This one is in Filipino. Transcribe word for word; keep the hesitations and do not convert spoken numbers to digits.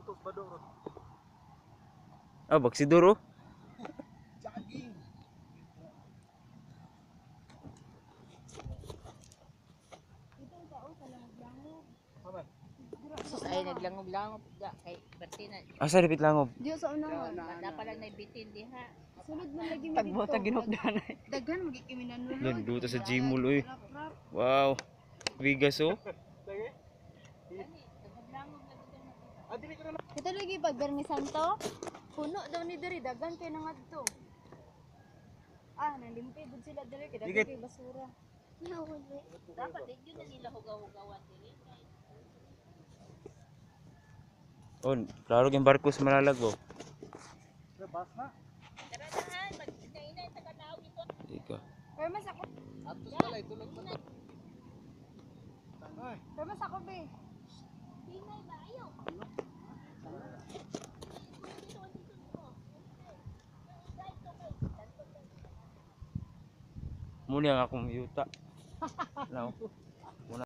Ah, baksiduro. Jogging. Sus ay naglangog-langog da kay Bertina. Asa dapit langob? Diyo sa unahan. Banda pa lang naibitin diha. Sunod man lagi mi Tagbo dito. ta ginugdanay. Daghan magikimi nanulod. Lan buta sa Gmall oy. Rap-rap. Wow. Bigas oh. Kita lagi pag Bernie Santo. Puno daw ni diri daghan kay nangadto. Ah, nalimpay gud sila diri kay daghan kay basura. Dapat din yun na nila hugaw-hugawan dili. Oh, klaro yung barko sa Malalagbo. Bas na. Tara na, magkainay sa kanaw ito. Ika. Pero mas ako, Atos pala itulog pa to. Ay, pero mas ako be. Pinay ba ayo? Muna ang akong yuta. Now.